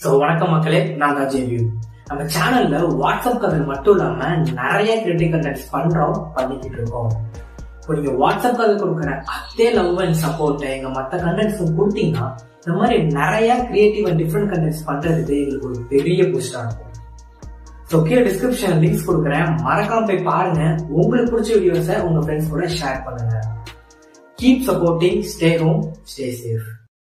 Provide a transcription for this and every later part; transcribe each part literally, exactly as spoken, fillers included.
So வணக்கம் மக்களே, நான் தான் ஜேவியூ. நம்ம சேனல்ல வாட்ஸ்அப் கதை மட்டும் இல்லாம நிறைய கிரிட்டிக் கண்டென்ட்ஸ் பண்றோம் பண்ணிக்கிட்டு இருக்கோம். இப்போ நீங்க வாட்ஸ்அப் கதை கொடுக்குற அதே லவ் அண்ட் சப்போர்ட் எங்க மற்ற கண்டென்ட்ஸ் கொடுத்தீங்கன்னா இந்த மாதிரி நிறைய கிரியேட்டிவ் அண்ட் டிஃப்ரெண்ட் கண்டென்ட்ஸ் பண்றதுக்கு எங்களுக்கு ஒரு பெரிய பூஸ்டா இருக்கும். ஸோ கீழே டிஸ்கிரிப்ஷன் லிங்க்ஸ் கொடுக்குறேன், மறக்காம போய் பாருங்க. உங்களுக்கு பிடிச்ச வீடியோஸை உங்க ஃப்ரெண்ட்ஸ் கூட ஷேர் பண்ணுங்க. Keep supporting, stay home, stay safe.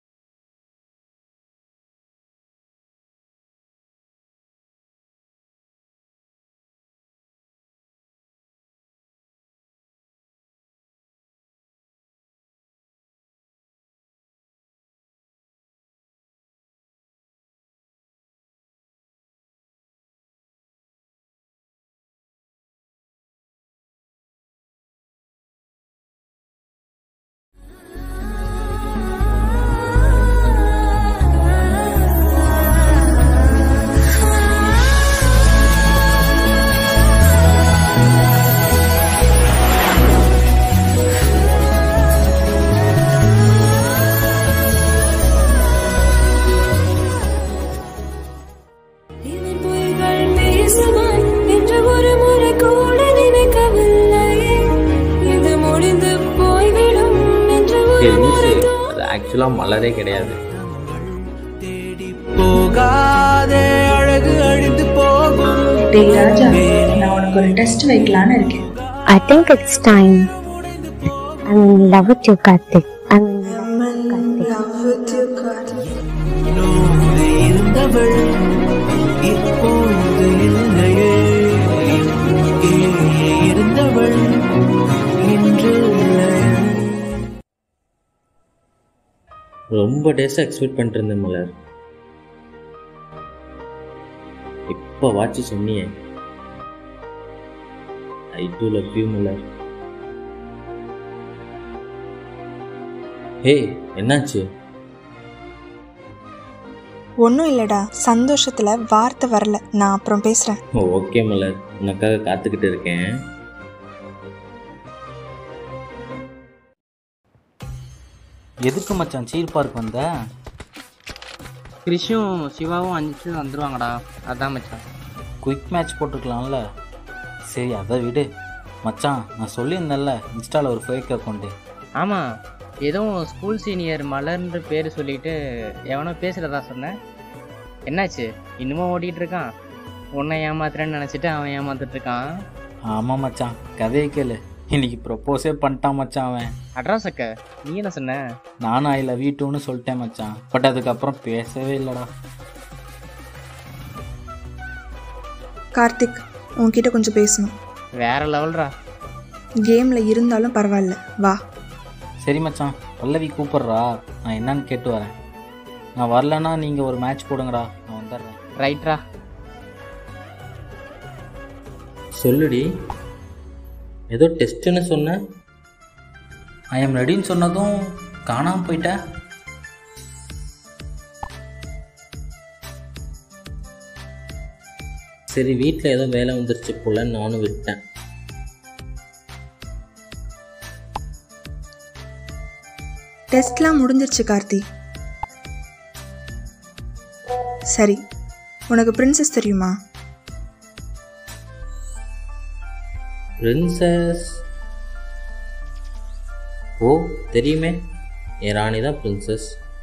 ஆக்சுவலா மலரே கிடையாது. டேய் ராஜா, நான் உனக்கு ஒரு டெஸ்ட் வைக்கலான்னு இருக்கேன். I think it's time. I'm in love with you, Karthik. I'm in love with you, Karthik. ரொம்ப டேஸா எக்ஸ்பெக்ட் பண்ணிட்டு இருந்தேன் மலர். இப்ப வாட்சி சொன்னியே, I too love you Malar. Hey, என்னாச்சு? ஒன்றும் இல்லடா, சந்தோஷத்துல வார்த்தை வரல. நான் அப்புறம் பேசுறேன். ஓகே மலர், உனக்காக காத்துக்கிட்டு இருக்கேன். எதுக்கு மச்சான் சீல் பார்க் வந்த? கிருஷும் சிவாவும் அஞ்சு வந்துடுவாங்கடா, அதான் மச்சான். குயிக் மேட்ச் போட்டுக்கலாம்ல. சரி அதை விடு மச்சான். நான் சொல்லியிருந்தேன்ல இன்ஸ்டாவில் ஒரு ஃபேக் அக்கௌண்ட்டு. ஆமாம், ஏதோ ஸ்கூல் சீனியர் மலர்ன்ற பேர் சொல்லிட்டு எவனோ பேசுகிறதா சொன்னேன். என்னாச்சு? இன்னமும் ஓடிட்டு இருக்கான்? உன்னை ஏமாத்துறேன்னு நினச்சிட்டு அவன் ஏமாத்துட்டு இருக்கான். ஆமாம் மச்சான், கதையை கேளு. இன்னைக்கு ப்ரொப்போஸே பண்ணிட்டான் மச்சான் அவன். அட்ராஸ் அக்க, நீ என்ன சொன்ன? நானும் ஐ லவ் யூ டூன்னு சொல்லிட்டேன் மச்சான். பட் அதுக்கப்புறம் பேசவே இல்லைடா. கார்த்திக், உன்கிட்ட கொஞ்சம் பேசணும். வேற லெவல்ரா. கேம்ல இருந்தாலும் பரவாயில்ல, வா. சரி மச்சான், பல்லவி கூப்பிட்றா, நான் என்னன்னு கேட்டு வரேன். நான் வரலன்னா நீங்கள் ஒரு மேட்ச் போடுங்கடா, நான் வந்துடுறேன். ரைட்ரா. சொல்லுடி, ஏதோ டெஸ்ட்டுன்னு சொன்ன. ஐ எம் ரெடின்னு சொன்னதும் காணாமல் போயிட்டேன். சரி, வீட்டில் ஏதோ வேலை வந்துருச்சு போல, நானும் விட்டேன். டெஸ்ட்லாம் முடிஞ்சிருச்சு கார்த்தி. சரி, உனக்கு பிரின்சஸ் தெரியுமா? பிரின்சஸ்? ஓ தெரியுமே, என் ராணி தான் பிரின்சஸ்.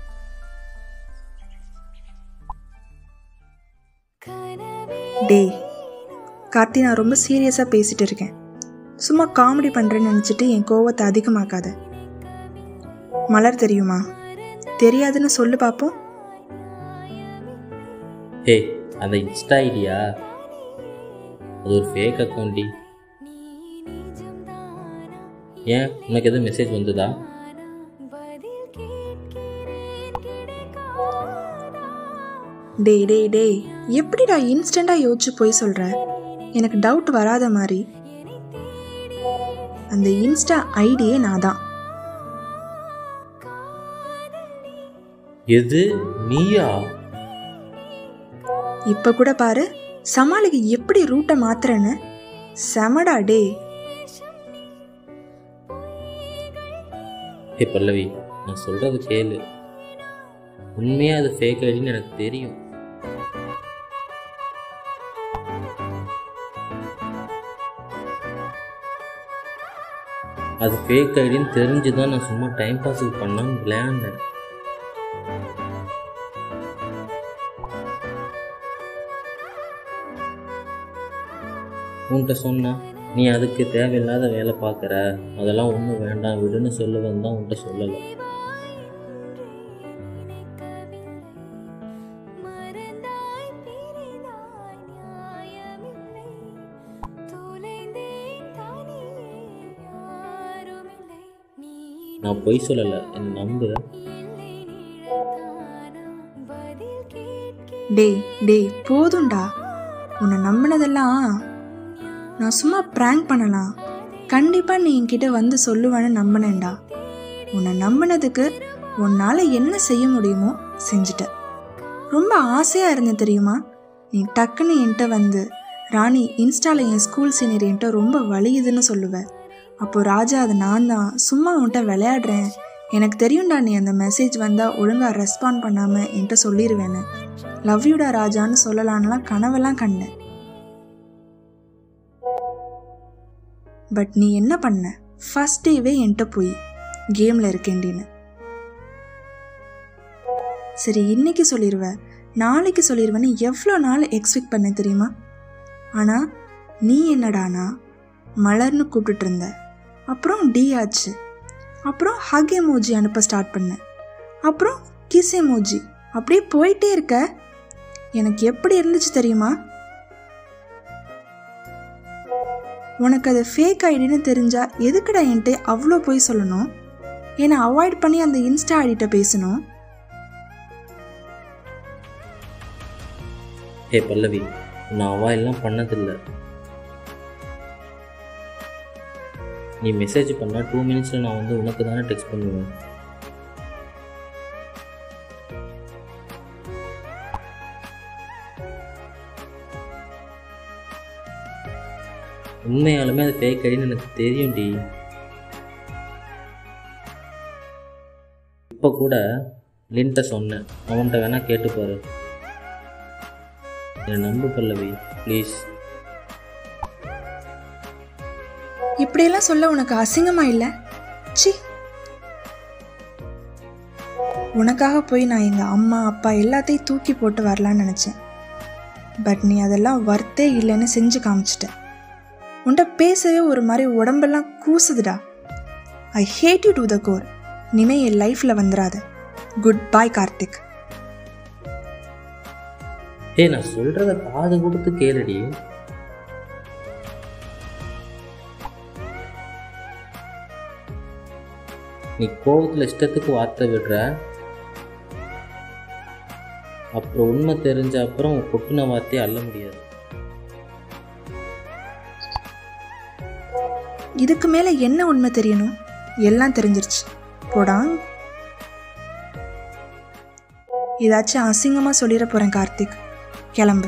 டேய் கார்த்தி, நான் ரொம்ப சீரியஸாக பேசிட்டு இருக்கேன். சும்மா காமெடி பண்ணுறேன்னு நினச்சிட்டு என் கோவத்தை அதிகமாக்காத. மலர் தெரியுமா? தெரியாதுன்னு சொல்லு பார்ப்போம். ஹே, அந்த இன்ஸ்டா ஐடியா அது ஒரு ஃபேக் அக்கௌண்டி. ஏன், உனக்கு எதுவும் மெசேஜ் வந்ததா? டேய் டேய் டேய் எப்படிடா இன்ஸ்டண்ட்டாக யோசிச்சு போய் சொல்கிற? எனக்கு டவுட் வராத மாதிரி. அந்த இன்ஸ்டா ஐடியே நான் தான். எது, நீயா? இப்போ கூட பாரு, சமாளிக்கு எப்படி ரூட்டை மாத்துறேன்னு. செமடா டே. ஹே பல்லவி, நான் சொல்கிறது கேளு. உண்மையாக அது ஃபேக் ஐடின்னு எனக்கு தெரியும். அது ஃபேக் ஐடின்னு தெரிஞ்சு தான் நான் சும்மா டைம் பாஸுக்கு பண்ணான்னு விளையாண்டேன். உன்கிட்ட சொன்னா நீ அதுக்கு தேவையில்லாத வேலை பார்க்குற, அதெல்லாம் ஒன்றும் வேண்டாம் விடுன்னு சொல்லுவேன் தான் உன்கிட்ட சொல்லலை. நான் பொய் சொல்லலை, என்னை நம்பு. டேய் டேய் போதும்டா. உன்னை நம்பினதெல்லாம் நான் சும்மா ப்ராங்க் பண்ணலாம், கண்டிப்பாக நீ என்கிட்ட வந்து சொல்லுவேன்னு நம்பினேன்டா. உன்னை நம்பினதுக்கு உன்னால் என்ன செய்ய முடியுமோ செஞ்சுட்ட. ரொம்ப ஆசையாக இருந்தேன் தெரியுமா? நீ டக்குன்னு என்கிட்ட வந்து ராணி இன்ஸ்டாவில் என் ஸ்கூல் சீனியர் என்கிட்ட ரொம்ப வலியுதுன்னு சொல்லுவேன். அப்போது ராஜா அது நான் தான், சும்மா உன்கிட்ட விளையாடுறேன், எனக்கு தெரியும்டா நீ அந்த மெசேஜ் வந்தால் ஒழுங்காக ரெஸ்பாண்ட் பண்ணாமல் என்கிட்ட சொல்லிடுவேன்னு. லவ் யூடா ராஜான்னு சொல்லலான்லாம் கனவெல்லாம் கண்டேன். பட் நீ என்ன பண்ண? ஃபர்ஸ்ட் டேவே என்கிட்ட போய் கேமில் இருக்கேண்டின்னு. சரி இன்னைக்கு சொல்லிடுவ, நாளைக்கு சொல்லிடுவேன்னு எவ்வளோ நாள் எக்ஸ்பெக்ட் பண்ண தெரியுமா? ஆனால் நீ என்னடானா மலர்னு கூப்பிட்டுட்டு இருந்த, அப்புறம் டி ஆச்சு, அப்புறம் ஹக் எமோஜி அனுப்ப ஸ்டார்ட் பண்ண, அப்புறம் கிஸ் எமோஜி, அப்படியே போயிட்டே இருக்க. எனக்கு எப்படி இருந்துச்சு தெரியுமா? உனக்கு அது ஃபேக் ஐடின்னு தெரிஞ்சா எதுக்குடா என்கிட்ட அவ்வளோ போய் சொல்லணும்? என்னை அவாய்ட் பண்ணி அந்த இன்ஸ்டா ஐடிட்ட பேசணும். ஏ பல்லவி, நான் அவாய்டெலாம் பண்ணதில்லை. நீ மெசேஜ் பண்ணால் டூ மினிட்ஸில் நான் வந்து உனக்கு தானே டெக்ஸ்ட் பண்ணுவேன். உண்மையாலுமே அது ஃபேக் ஐடின்னு எனக்கு தெரியும் டி. இப்போ கூட லின்ட்ட சொன்னேன், அவன்கிட்ட வேணால் கேட்டுப்பாரு. என்னை நம்பு பல்லவி ப்ளீஸ். இப்படியெல்லாம் சொல்ல உனக்கு அசிங்கமா இல்லை? சி, உனக்காக போய் நான் எங்கள் அம்மா அப்பா எல்லாத்தையும் தூக்கி போட்டு வரலான்னு நினச்சேன். பட் நீ அதெல்லாம் வர்த்தே இல்லைன்னு செஞ்சு காமிச்சிட்ட. உன்கிட்ட பேசவே ஒரு மாதிரி உடம்பெல்லாம் கூசுதுடா. I hate you to the core. இனிமே என் லைஃப்பில் வந்துடாத. Good bye Karthik. ஏ நான் சொல்கிறத காது கொடுத்து கேளுடி. நீ கோவத்தில் இஷ்டத்துக்கு வார்த்தை விடுற, அப்புறம் உண்மை தெரிஞ்ச அப்புறம் கொட்டின வார்த்தையை அள்ள முடியாது. இதுக்கு மேலே என்ன உண்மை தெரியணும்? எல்லாம் தெரிஞ்சிருச்சு போடா. ஏதாச்சும் அசிங்கமாக சொல்லிட போகிறேன் கார்த்திக், கிளம்பு.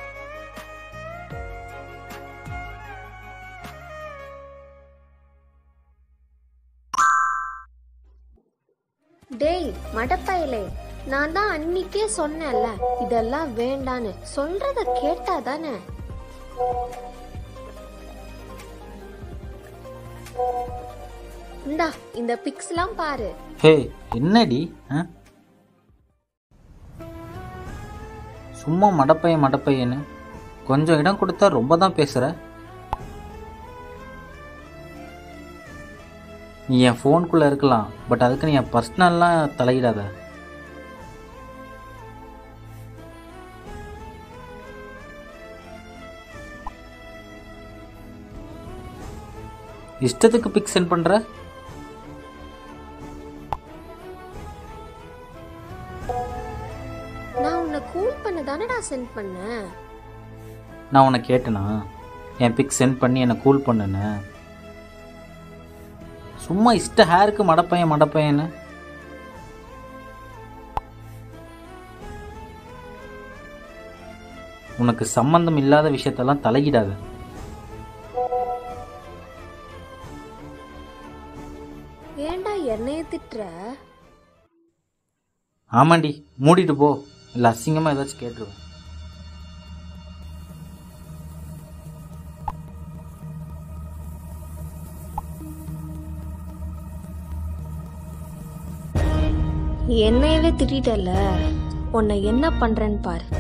டேய் மடப்பையிலே, நான் தான் அன்னிக்கே சொன்னேன்ல இதெல்லாம் வேண்டான்னு. சொல்றத கேட்டா தானே. இந்தா இந்த பிக்ஸ்லாம் பாரு. ஹே என்னடி, சும்மா மடப்பையன் மடப்பையன்னு கொஞ்சம் இடம் கொடுத்தா ரொம்ப தான் பேசுற. நீ என் ஃபோனுக்குள்ளே இருக்கலாம், பட் அதுக்கு நீ என் பர்சனல்லாம் தலையிடாத. இஷ்டத்துக்கு பிக் சென்ட் பண்ணுற. நான் உன்னை கூல் பண்ண தானடா சென்ட் பண்ணேன். நான் உன்னை கேட்டேனா என் பிக் சென்ட் பண்ணி என்னை கூல் பண்ணுன்னு? சும்மா இஷ்ட ஹேருக்கு மடப்பையன் மடப்பையன்னு. உனக்கு சம்பந்தம் இல்லாத விஷயத்தெல்லாம் தலையிடாத. ஏண்டா என்னைய திட்டுற? ஆமாண்டி, மூடிட்டு போ, இல்லை அசிங்கமாக ஏதாச்சும் கேட்டுருவேன். என்னையவே திட்டல, உன்னை என்ன பண்றேன்னு பாரு.